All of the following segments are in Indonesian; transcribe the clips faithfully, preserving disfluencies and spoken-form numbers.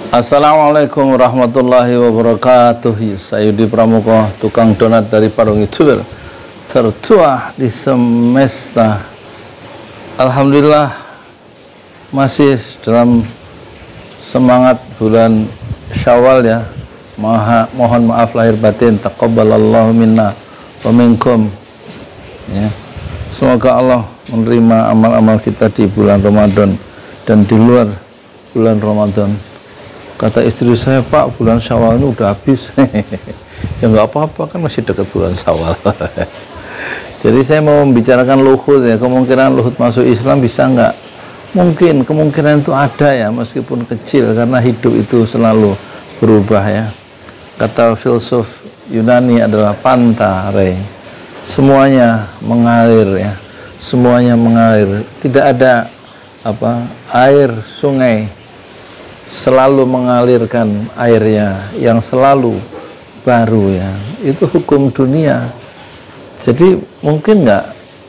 Assalamualaikum warahmatullahi wabarakatuh. Saya Yudi Pramuka, tukang donat dari Parung YouTuber tertua di semesta. Alhamdulillah masih dalam semangat bulan Syawal ya. Maha, mohon maaf lahir batin, taqabbalallahu minna wa minkum ya. Semoga Allah menerima amal-amal kita di bulan Ramadan dan di luar bulan Ramadan. Kata istri saya, Pak, bulan Syawal ini udah habis. Ya nggak apa-apa, kan masih dekat bulan Syawal. Jadi saya mau membicarakan Luhut ya, kemungkinan Luhut masuk Islam bisa nggak? Mungkin, kemungkinan itu ada ya, meskipun kecil, karena hidup itu selalu berubah ya. Kata filsuf Yunani adalah panta re, semuanya mengalir ya, semuanya mengalir. Tidak ada apa air sungai selalu mengalirkan airnya yang selalu baru ya. Itu hukum dunia. Jadi mungkin nggak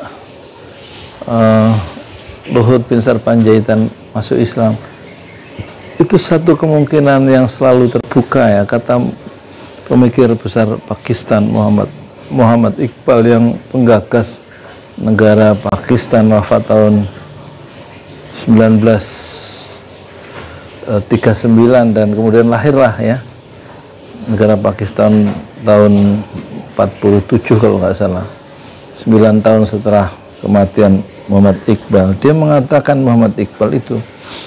uh, Luhut Binsar Panjaitan masuk Islam? Itu satu kemungkinan yang selalu terbuka ya. Kata pemikir besar Pakistan Muhammad Muhammad Iqbal yang penggagas negara Pakistan, wafat tahun sembilan belas tiga puluh sembilan dan kemudian lahirlah ya negara Pakistan tahun empat puluh tujuh kalau nggak salah, sembilan tahun setelah kematian Muhammad Iqbal. Dia mengatakan, Muhammad Iqbal itu,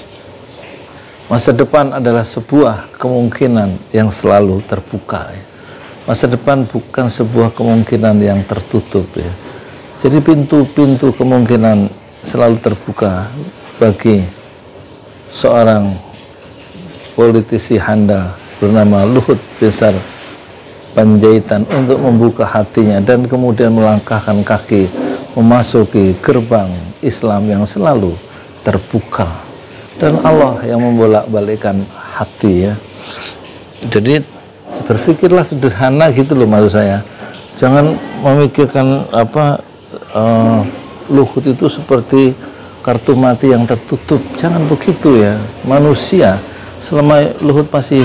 masa depan adalah sebuah kemungkinan yang selalu terbuka ya. Masa depan bukan sebuah kemungkinan yang tertutup ya. Jadi pintu-pintu kemungkinan selalu terbuka bagi seorang politisi handal bernama Luhut Binsar Panjaitan untuk membuka hatinya dan kemudian melangkahkan kaki memasuki gerbang Islam yang selalu terbuka, dan Allah yang membolak-balikkan hati ya. Jadi berpikirlah sederhana gitu loh, maksud saya. Jangan memikirkan apa uh, Luhut itu seperti kartu mati yang tertutup. Jangan begitu ya. Manusia, selama Luhut masih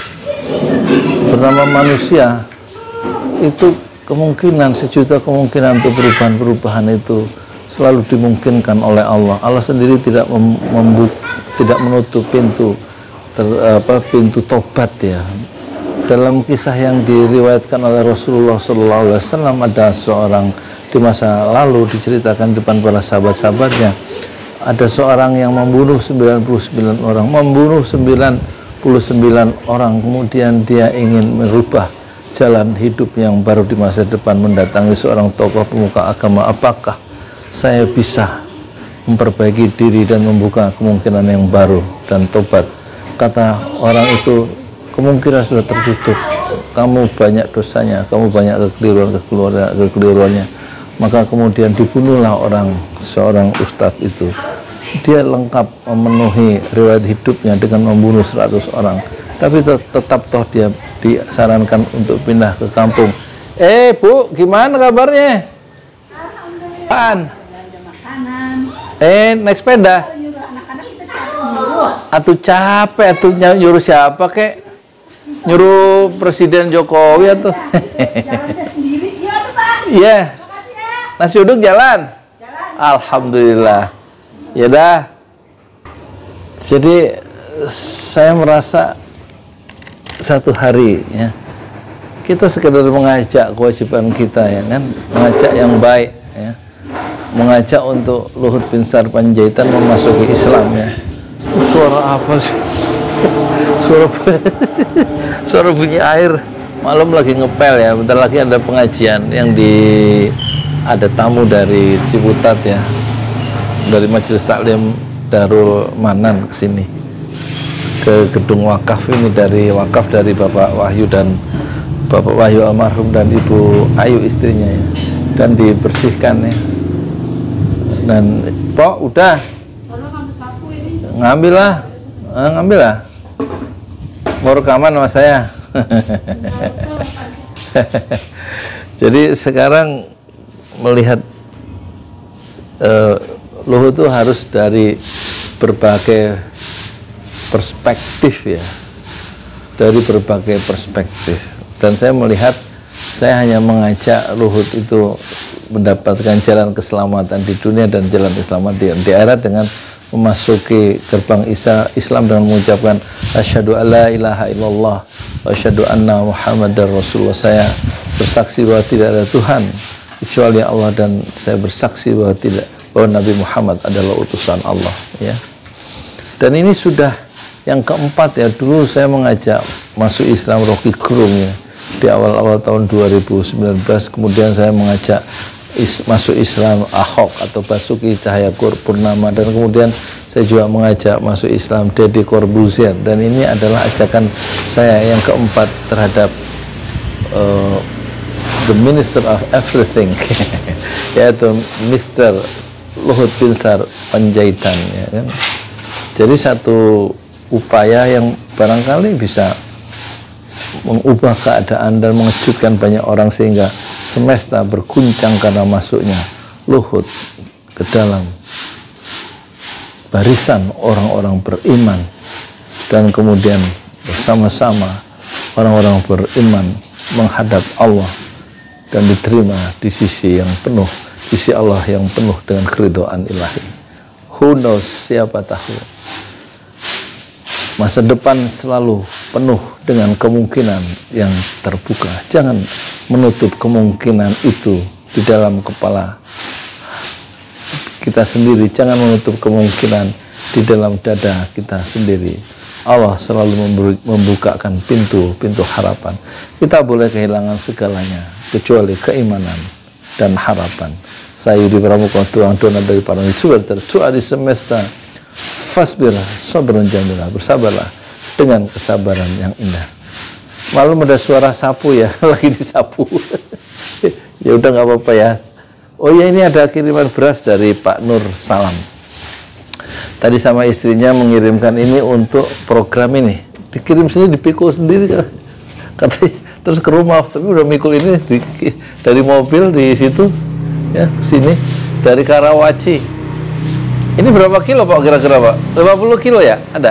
bernama manusia, itu kemungkinan, sejuta kemungkinan untuk perubahan-perubahan itu selalu dimungkinkan oleh Allah. Allah sendiri tidak membuka, tidak menutup pintu ter, apa, pintu tobat ya. Dalam kisah yang diriwayatkan oleh Rasulullah shallallahu alaihi wasallam, ada seorang di masa lalu diceritakan depan para sahabat-sahabatnya, ada seorang yang membunuh sembilan puluh sembilan orang, membunuh sembilan puluh sembilan orang, kemudian dia ingin merubah jalan hidup yang baru di masa depan, mendatangi seorang tokoh pemuka agama. Apakah saya bisa memperbaiki diri dan membuka kemungkinan yang baru dan tobat? Kata orang itu, kemungkinan sudah tertutup, kamu banyak dosanya, kamu banyak kekeliruan kekeliruannya. Maka kemudian dibunuhlah orang, seorang ustadz itu. Dia lengkap memenuhi riwayat hidupnya dengan membunuh seratus orang, tapi tet tetap toh dia disarankan untuk pindah ke kampung. Eh Bu, gimana kabarnya? Apaan? Eh, naik sepeda? Atuh capek, atuh nyuruh siapa kek? Nyuruh Presiden Jokowi atuh. Iya. Nasi uduk jalan? Alhamdulillah. Ya dah. Jadi saya merasa satu hari ya, kita sekedar mengajak, kewajiban kita ya kan, mengajak yang baik ya, mengajak untuk Luhut Binsar Panjaitan memasuki Islam ya. Suara apa sih? Suara suara bunyi air. Malam lagi ngepel ya, bentar lagi ada pengajian yang di ada tamu dari Ciputat ya, dari Majelis Taklim Darul Manan ke sini, ke gedung wakaf ini, dari wakaf dari Bapak Wahyu dan Bapak Wahyu almarhum dan Ibu Ayu istrinya ya, dan dibersihkan ya. Dan Pok udah ngambil lah, eh, ngambil lah, mau rekaman sama saya. Jadi sekarang melihat uh, Luhut itu harus dari berbagai perspektif ya. dari berbagai perspektif. Dan saya melihat, saya hanya mengajak Luhut itu mendapatkan jalan keselamatan di dunia dan jalan keselamatan di, di akhirat dengan memasuki gerbang Isa Islam dengan mengucapkan asyhadu alla ilaha illallah wa asyhadu anna muhammadar rasulullah. Saya bersaksi bahwa tidak ada Tuhan kecuali Allah, dan saya bersaksi bahwa tidak bahwa Nabi Muhammad adalah utusan Allah, ya. Dan ini sudah yang keempat, ya. Dulu saya mengajak masuk Islam Rocky Gerung, ya, di awal-awal tahun dua ribu sembilan belas. Kemudian saya mengajak is, masuk Islam Ahok atau Basuki Cahayapurnama, dan kemudian saya juga mengajak masuk Islam Deddy Corbuzier. Dan ini adalah ajakan saya yang keempat terhadap uh, the Minister of Everything, yaitu Mister Luhut Binsar Panjaitan, ya kan. Jadi satu upaya yang barangkali bisa mengubah keadaan dan mengejutkan banyak orang, sehingga semesta berguncang karena masuknya Luhut ke dalam barisan orang-orang beriman, dan kemudian bersama-sama orang-orang beriman menghadap Allah dan diterima di sisi yang penuh, sisi Allah yang penuh dengan keridhaan ilahi. Who knows, siapa tahu. Masa depan selalu penuh dengan kemungkinan yang terbuka. Jangan menutup kemungkinan itu di dalam kepala kita sendiri. Jangan menutup kemungkinan di dalam dada kita sendiri. Allah selalu membukakan pintu-pintu harapan. Kita boleh kehilangan segalanya kecuali keimanan dan harapan. Saya Yudi Pramuka, tuang donat dari para sumber tertua di semesta. Fasbir sabran jamila, bersabarlah dengan kesabaran yang indah. Malam ada suara sapu, ya, lagi disapu. Ya udah, nggak apa-apa, ya. Oh ya, ini ada kiriman beras dari Pak Nur Salam. Tadi sama istrinya mengirimkan ini untuk program ini. Dikirim sini, dipikul sendiri, katanya. Terus ke rumah, tapi udah mikul ini di, dari mobil di situ, ya, ke sini dari Karawaci. Ini berapa kilo, Pak, kira-kira, Pak? lima puluh kilo, ya? Ada?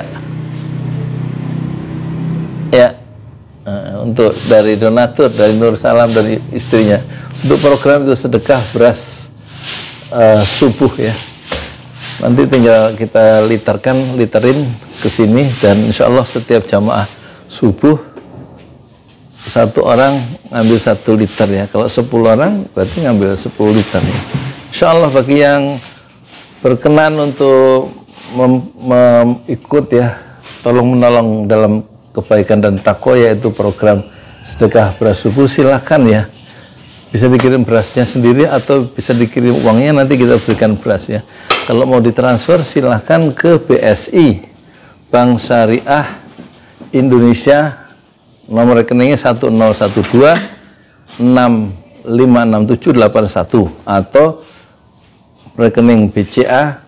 Ya. Uh, untuk dari donatur, dari Nur Salam, dari istrinya. Untuk program itu sedekah beras uh, subuh, ya. Nanti tinggal kita literkan, literin ke sini, dan insya Allah setiap jamaah subuh satu orang ngambil satu liter, ya. Kalau sepuluh orang berarti ngambil sepuluh liter, ya. Insya Allah bagi yang berkenan untuk mengikut, ya, tolong menolong dalam kebaikan dan takwa, yaitu program sedekah beras subuh, silahkan, ya. Bisa dikirim berasnya sendiri atau bisa dikirim uangnya, nanti kita berikan beras, ya. Kalau mau ditransfer silahkan ke B S I Bank Syariah Indonesia, nomor rekeningnya satu nol satu dua enam lima enam tujuh delapan satu, atau rekening B C A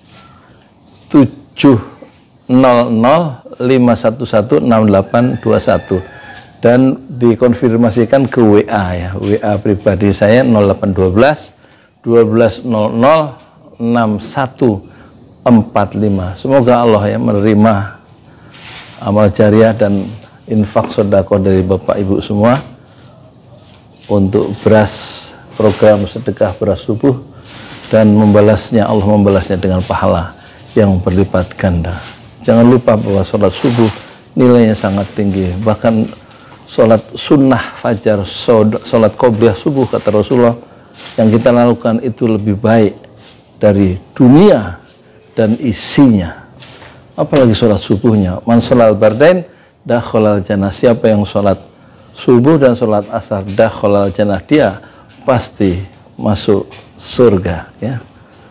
tujuh nol nol lima satu satu enam delapan dua satu, dan dikonfirmasikan ke W A, ya. W A pribadi saya nol delapan satu dua dua belas nol nol enam satu empat lima. Semoga Allah, ya, menerima amal jariah dan infak sedekah dari Bapak Ibu semua untuk beras, program sedekah beras subuh, dan membalasnya, Allah membalasnya dengan pahala yang berlipat ganda. Jangan lupa bahwa sholat subuh nilainya sangat tinggi. Bahkan sholat sunnah fajar, sholat qobliyah subuh, kata Rasulullah, yang kita lakukan itu lebih baik dari dunia dan isinya. Apalagi sholat subuhnya. Man sholal bardain dakhalal jannah. Siapa yang sholat subuh dan sholat asar dakhalal jannah, dia pasti masuk surga, ya.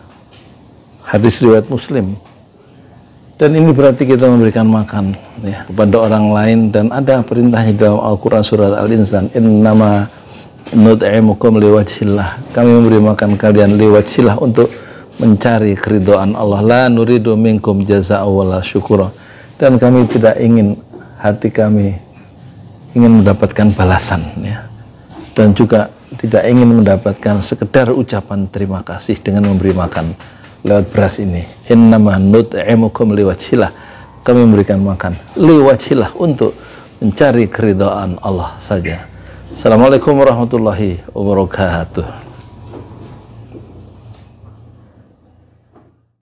Hadis riwayat Muslim. Dan ini berarti kita memberikan makan, ya, kepada orang lain, dan ada perintahnya dalam Al-Quran surat Al-Insan, innama nut'imukum liwajhillah. Kami memberi makan kalian liwajhillah, untuk mencari keridhaan Allah. La nuridu minkum jazaa'a wala syukura. Dan kami tidak ingin, hati kami ingin mendapatkan balasan, ya. Dan juga tidak ingin mendapatkan sekedar ucapan terima kasih dengan memberi makan lewat beras ini. Innama nut'imukum liwajhillah. Kami memberikan makan liwajhillah, untuk mencari keridhaan Allah saja. Assalamualaikum warahmatullahi wabarakatuh.